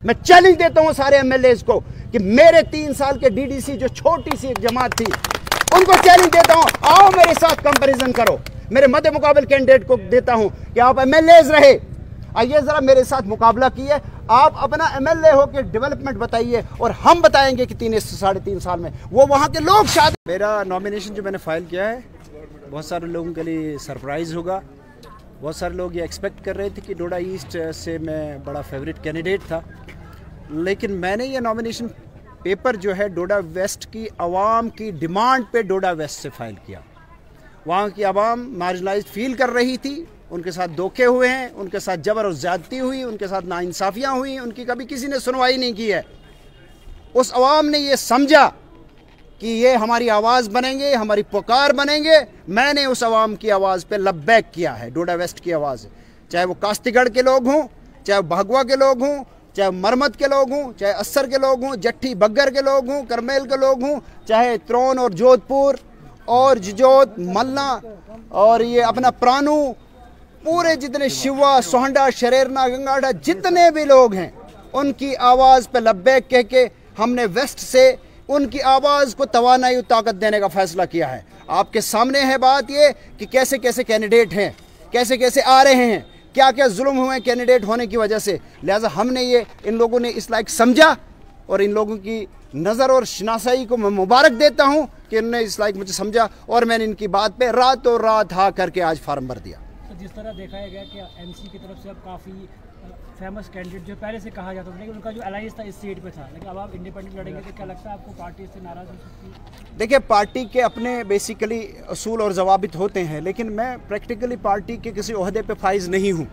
मैं चैलेंज देता हूं सारे एमएलएज को कि मेरे 3 साल के डीडीसी जो छोटी सी एक जमात थी, उनको चैलेंज देता हूं, आओ मेरे साथ कंपैरिजन करो। मेरे मध्य मुकाबल कैंडिडेट को देता हूं कि आप एमएलएज रहे, आइए जरा मेरे साथ मुकाबला कीजिए, आप अपना एमएलए हो के डेवलपमेंट बताइए और हम बताएंगे कि 3 से 3.5 साल में वो वहां के लोग शायद। मेरा नॉमिनेशन जो मैंने फाइल किया है बहुत सारे लोगों के लिए सरप्राइज होगा। बहुत सारे लोग ये एक्सपेक्ट कर रहे थे कि डोडा ईस्ट से मैं बड़ा फेवरेट कैंडिडेट था, लेकिन मैंने ये नॉमिनेशन पेपर जो है डोडा वेस्ट की आवाम की डिमांड पे डोडा वेस्ट से फाइल किया। वहाँ की आवाम मार्जिनलाइज्ड फील कर रही थी, उनके साथ धोखे हुए हैं, उनके साथ जबर और ज़्यादती हुई, उनके साथ नाइंसाफ़ियाँ हुई, उनकी कभी किसी ने सुनवाई नहीं की है। उस आवाम ने ये समझा कि ये हमारी आवाज़ बनेंगे, हमारी पुकार बनेंगे। मैंने उस आवाम की आवाज़ पे लब्बैक किया है। डोडा वेस्ट की आवाज़, चाहे वो कास्तीगढ़ के लोग हों, चाहे भगवा के लोग हों, चाहे मरमत के लोग हों, चाहे अस्सर के लोग हों, जट्ठी बग्गर के लोग हों, करमेल के लोग हों, चाहे त्रोन और जोधपुर और जजोत मल्ला और ये अपना प्राणू, पूरे जितने शिवा, सोहंडा, शरेरना, गंगाड़ा, जितने भी लोग हैं, उनकी आवाज़ पे लब्बैक कह के हमने वेस्ट से उनकी आवाज़ को तवानाई ताकत देने का फैसला किया है। आपके सामने है बात ये कि कैसे कैसे कैंडिडेट हैं, कैसे कैसे आ रहे हैं, क्या क्या जुल्म हुए कैंडिडेट होने की वजह से। लिहाजा हमने ये इन लोगों ने इस लायक समझा और इन लोगों की नज़र और शनासाई को मैं मुबारक देता हूँ कि इन्होंने इस लायक मुझे समझा और मैंने इनकी बात पे रातों रात हाँ करके आज फार्म भर दिया। तो जिस तरह देखा गया कि एमसी की तरफ से अब काफ़ी फेमस कैंडिडेट जो पहले से कहा जाता था, लेकिन उनका जो अलायंस था इस सीट पे था, लेकिन अब आप इंडिपेंडेंट लड़ेंगे तो क्या लगता है आपको पार्टी से नाराज़ हो सकती है? देखिए, पार्टी के अपने बेसिकली असूल और ज़वाबित होते हैं, लेकिन मैं प्रैक्टिकली पार्टी के किसी ओहदे पे फाइज नहीं हूँ।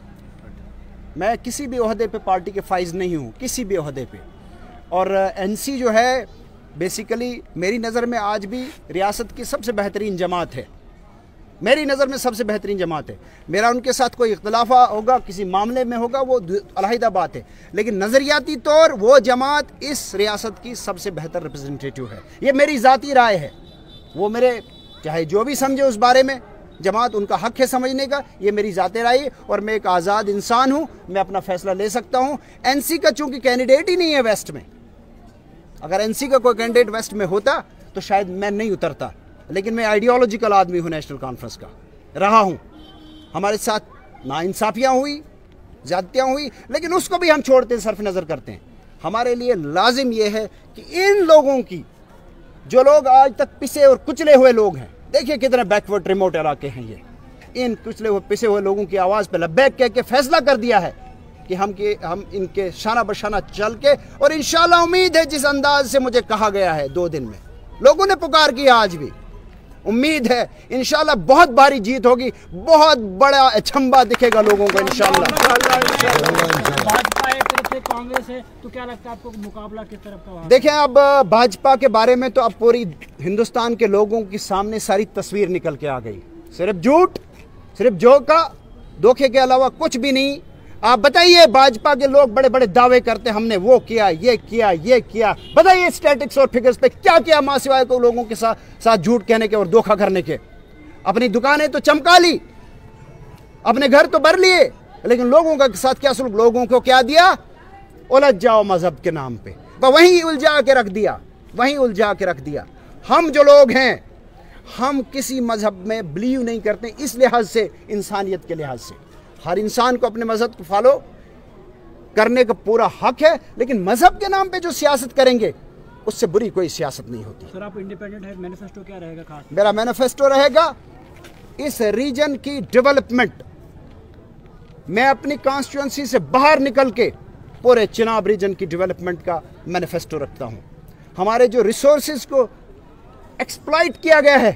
मैं किसी भी ओहदे पे पार्टी के फाइज नहीं हूँ, किसी भी ओहदे पे। और एनसी जो है बेसिकली मेरी नज़र में आज भी रियासत की सबसे बेहतरीन जमात है, मेरी नज़र में सबसे बेहतरीन जमात है। मेरा उनके साथ कोई इख्तलाफा होगा, किसी मामले में होगा, वो अलहदा बात है, लेकिन नज़रियाती तौर वो जमात इस रियासत की सबसे बेहतर रिप्रेजेंटेटिव है। ये मेरी ज़ाती राय है। वो मेरे चाहे जो भी समझे उस बारे में, जमात उनका हक है समझने का, ये मेरी ज़ाती राय है और मैं एक आज़ाद इंसान हूँ, मैं अपना फ़ैसला ले सकता हूँ। एनसी का चूँकि कैंडिडेट ही नहीं है वेस्ट में, अगर एनसी का कोई कैंडिडेट वेस्ट में होता तो शायद मैं नहीं उतरता, लेकिन मैं आइडियोलॉजिकल आदमी हूँ, नेशनल कॉन्फ्रेंस का रहा हूँ। हमारे साथ नाइंसाफ़ियाँ हुई, ज़्यादतियाँ हुई, लेकिन उसको भी हम छोड़ते सरफ नज़र करते हैं। हमारे लिए लाजिम ये है कि इन लोगों की, जो लोग आज तक पिसे और कुचले हुए लोग हैं, देखिए कितने बैकवर्ड रिमोट इलाके हैं ये, इन कुचले हुए पिसे हुए लोगों की आवाज़ पर लब्बैक कह के फैसला कर दिया है कि हम इनके शाना बशाना चल के, और इंशाल्लाह उम्मीद है जिस अंदाज से मुझे कहा गया है 2 दिन में लोगों ने पुकार किया, आज भी उम्मीद है इंशाल्लाह बहुत भारी जीत होगी, बहुत बड़ा अचंभा दिखेगा लोगों को इंशाल्लाह। भाजपा एक तरफ से कांग्रेस है, तो क्या लगता है आपको मुकाबला किस तरफ का? देखें, अब भाजपा के बारे में तो अब पूरी हिंदुस्तान के लोगों के सामने सारी तस्वीर निकल के आ गई। सिर्फ झूठ, सिर्फ धोखे के अलावा कुछ भी नहीं। आप बताइए, भाजपा के लोग बड़े बड़े दावे करते हमने वो किया, ये किया, ये किया। बताइए स्टैटिक्स और फिगर्स पे क्या किया मां सिवाय को लोगों के साथ झूठ कहने के और धोखा करने के। अपनी दुकानें तो चमका ली, अपने घर तो भर लिए, लेकिन लोगों के साथ क्या सुलूक, लोगों को क्या दिया? उलझ जाओ मजहब के नाम पे, वहीं उलझा के रख दिया, वहीं उलझा के रख दिया। हम जो लोग हैं, हम किसी मजहब में बिलीव नहीं करते, इस लिहाज से, इंसानियत के लिहाज से हर इंसान को अपने मजहब को फॉलो करने का पूरा हक है, लेकिन मजहब के नाम पे जो सियासत करेंगे उससे बुरी कोई सियासत नहीं होती। सर, आप इंडिपेंडेंट है, मैनिफेस्टो क्या रहेगा खास? मेरा मैनिफेस्टो रहेगा इस रीजन की डेवलपमेंट। मैं अपनी कॉन्स्टिट्यूएंसी से बाहर निकल के पूरे चिनाब रीजन की डेवलपमेंट का मैनिफेस्टो रखता हूं। हमारे जो रिसोर्सेज को एक्सप्लॉइट किया गया है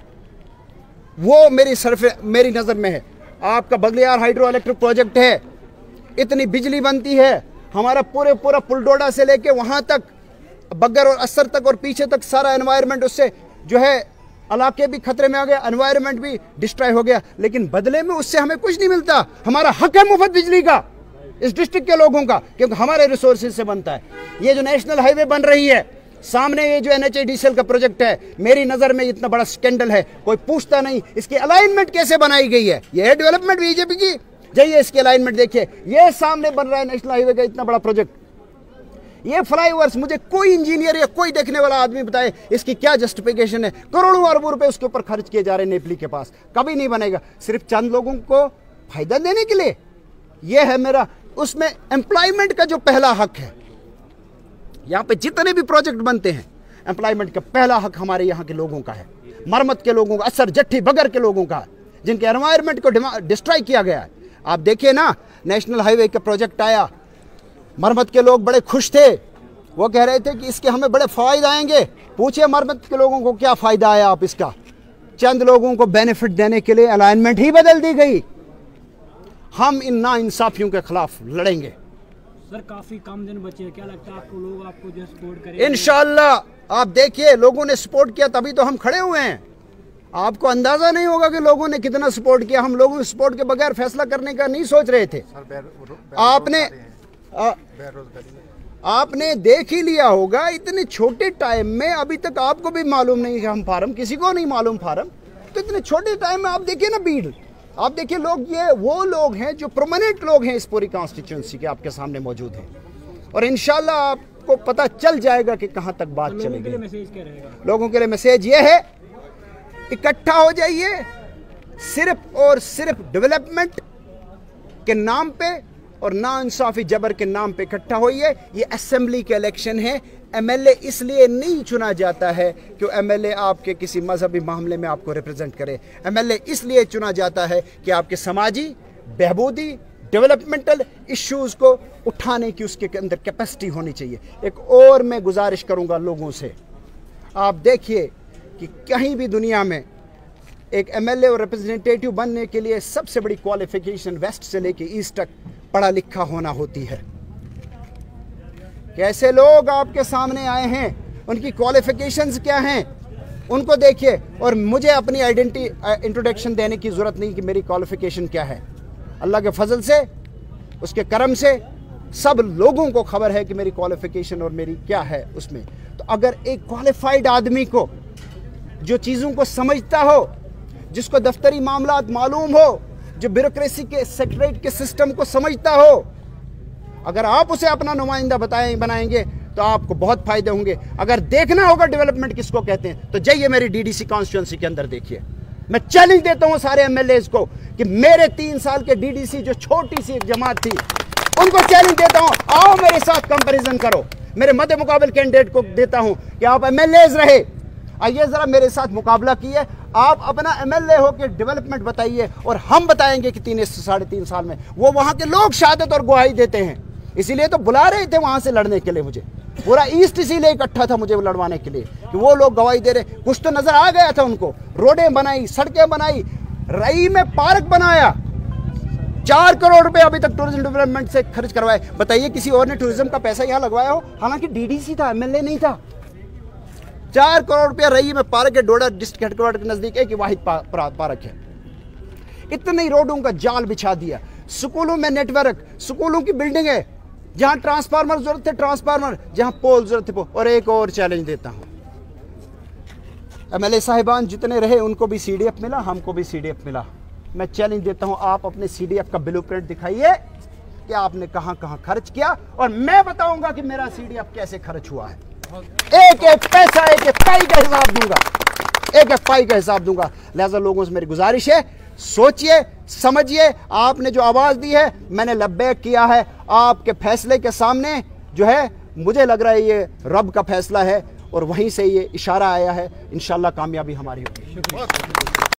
वो मेरी नज़र में है। आपका बगलियार हाइड्रो इलेक्ट्रिक प्रोजेक्ट है, इतनी बिजली बनती है, हमारा पूरा पुल डोडा से लेके वहाँ तक बग्गर और अस्सर तक और पीछे तक सारा एनवायरनमेंट, उससे जो है इलाके भी खतरे में आ गया, एनवायरनमेंट भी डिस्ट्रॉय हो गया, लेकिन बदले में उससे हमें कुछ नहीं मिलता। हमारा हक है मुफ्त बिजली का इस डिस्ट्रिक्ट के लोगों का, क्योंकि हमारे रिसोर्सेज से बनता है। ये जो नेशनल हाईवे बन रही है सामने, ये जो NHIDCL का प्रोजेक्ट है, मेरी नज़र में इतना बड़ा स्कैंडल है, कोई पूछता नहीं इसकी अलाइनमेंट कैसे बनाई गई है। ये है डेवलपमेंट बीजेपी की। जाइए इसकी अलाइनमेंट देखिए, ये सामने बन रहा है नेशनल हाईवे का इतना बड़ा प्रोजेक्ट, ये फ्लाईओवर्स मुझे कोई इंजीनियर या कोई देखने वाला आदमी बताए इसकी क्या जस्टिफिकेशन है। करोड़ों अरबों रुपए उसके ऊपर खर्च किए जा रहे हैं नेपली के पास, कभी नहीं बनेगा। सिर्फ चंद लोगों को फायदा देने के लिए। यह है मेरा, उसमें एम्प्लॉयमेंट का जो पहला हक है, यहाँ पे जितने भी प्रोजेक्ट बनते हैं एम्प्लॉयमेंट का पहला हक हमारे यहाँ के लोगों का है, मरमत के लोगों का, असर जट्ठी बगर के लोगों का, जिनके एनवायरनमेंट को डिस्ट्रॉय किया गया है। आप देखिए ना, नेशनल हाईवे का प्रोजेक्ट आया, मरमत के लोग बड़े खुश थे, वो कह रहे थे कि इसके हमें बड़े फायदे आएंगे। पूछिए मरमत के लोगों को क्या फायदा आया आप इसका? चंद लोगों को बेनिफिट देने के लिए अलाइनमेंट ही बदल दी गई। हम इन नाइंसाफियों के खिलाफ लड़ेंगे। सर काफी कम दिन बचे हैं, क्या लगता है आपको लोग आपको जो सपोर्ट करेंगे? इंशाअल्लाह आप देखिए, लोगों ने सपोर्ट किया तभी तो हम खड़े हुए हैं। आपको अंदाजा नहीं होगा कि लोगों ने कितना सपोर्ट किया। हम लोगों के सपोर्ट के बगैर फैसला करने का नहीं सोच रहे थे। आपने देख ही लिया होगा, इतने छोटे टाइम में, अभी तक आपको भी मालूम नहीं है हम फार्म, किसी को नहीं मालूम फार्म, तो इतने छोटे टाइम में आप देखिए ना भीड़, आप देखिए लोग, ये वो लोग हैं जो प्रोमिनेंट लोग हैं इस पूरी कॉन्स्टिट्यूंसी के, आपके सामने मौजूद हैं। और इंशाल्लाह आपको पता चल जाएगा कि कहां तक बात चलेगी। लोगों के लिए मैसेज ये है, इकट्ठा हो जाइए, सिर्फ और सिर्फ डेवलपमेंट के नाम पे और नाइंसाफी जबर के नाम पे इकट्ठा होइए। ये असेंबली के इलेक्शन है। एमएलए इसलिए नहीं चुना जाता है कि एमएलए आपके किसी मजहबी मामले में आपको रिप्रेजेंट करे। एमएलए इसलिए चुना जाता है कि आपके समाजी, बहबूदी, डेवलपमेंटल इश्यूज को उठाने की उसके अंदर कैपेसिटी होनी चाहिए। एक और मैं गुजारिश करूंगा लोगों से, आप देखिए कि कहीं भी दुनिया में एक एमएलए और रिप्रेजेंटेटिव बनने के लिए सबसे बड़ी क्वालिफिकेशन वेस्ट से लेके ईस्ट तक पढ़ा लिखा होना होती है। कैसे लोग आपके सामने आए हैं, उनकी क्वालिफिकेशंस क्या हैं, उनको देखिए। और मुझे अपनी इंट्रोडक्शन देने की जरूरत नहीं कि मेरी क्वालिफिकेशन क्या है। अल्लाह के फजल से, उसके करम से सब लोगों को खबर है कि मेरी क्वालिफिकेशन और मेरी क्या है उसमें। तो अगर एक क्वालिफाइड आदमी को, जो चीज़ों को समझता हो, जिसको दफ्तरी मामलात मालूम हो, जो ब्यूरोक्रेसी के सेक्रेटरीट के सिस्टम को समझता हो, अगर आप उसे अपना नुमाइंदा बनाएंगे तो आपको बहुत फायदे होंगे। अगर देखना होगा डेवलपमेंट किसको कहते हैं तो जाइए मेरी डीडीसी कॉन्स्टिट्यूंसी के अंदर देखिए। मैं चैलेंज देता हूं सारे एमएलएज को कि मेरे 3 साल के डीडीसी जो छोटी सी एक जमात थी, उनको चैलेंज देता हूं, आओ मेरे साथ कंपैरिजन करो। मेरे मध्य मुकाबल कैंडिडेट को देता हूं कि आप एमएलएज रहे, आइए जरा मेरे साथ मुकाबला किए, आप अपना एमएलए हो के डेवलपमेंट बताइए और हम बताएंगे कि 3 से 3.5 साल में। वो वहां के लोग शहादत और गुहाई देते हैं, इसीलिए तो बुला रहे थे वहां से लड़ने के लिए। मुझे पूरा ईस्ट इसीलिए इकट्ठा था मुझे लड़वाने के लिए कि वो लोग गवाही दे रहे। कुछ तो नजर आ गया था उनको, रोडें बनाई, सड़कें बनाई, रई में पार्क बनाया, 4 करोड़ रुपए अभी तक टूरिज्म डेवलपमेंट से खर्च करवाए। बताइए किसी और ने टूरिज्म का पैसा यहाँ लगवाया हो? हालांकि डीडीसी था, एमएलए नहीं था। 4 करोड़ रुपया रही में पार्क है, डोडा डिस्ट्रिक्ट हेडक्वार्टर के नजदीक एक वाहिद पार्क है। इतनी रोडों का जाल बिछा दिया। स्कूलों में नेटवर्क, स्कूलों की बिल्डिंग है, जहां ट्रांसफार्मर जरूरत थे ट्रांसफार्मर, जहां पोल जरूरत थे। और एक और चैलेंज देता हूं, एमएलए साहिबान जितने रहे उनको भी सीडीएफ मिला, हमको भी सीडीएफ मिला। मैं चैलेंज देता हूं, आप अपने सीडीएफ का ब्लूप्रिंट दिखाइए कि आपने कहां कहां खर्च किया, और मैं बताऊंगा कि मेरा सीडीएफ कैसे खर्च हुआ है। एक एक पैसा, एक एक पाई का हिसाब दूंगा, एक एक पाई का हिसाब दूंगा। लिहाजा लोगों से मेरी गुजारिश है, सोचिए, समझिए। आपने जो आवाज दी है मैंने लब्बैक किया है। आपके फैसले के सामने जो है मुझे लग रहा है ये रब का फैसला है और वहीं से ये इशारा आया है। इंशाल्लाह कामयाबी हमारी होगी।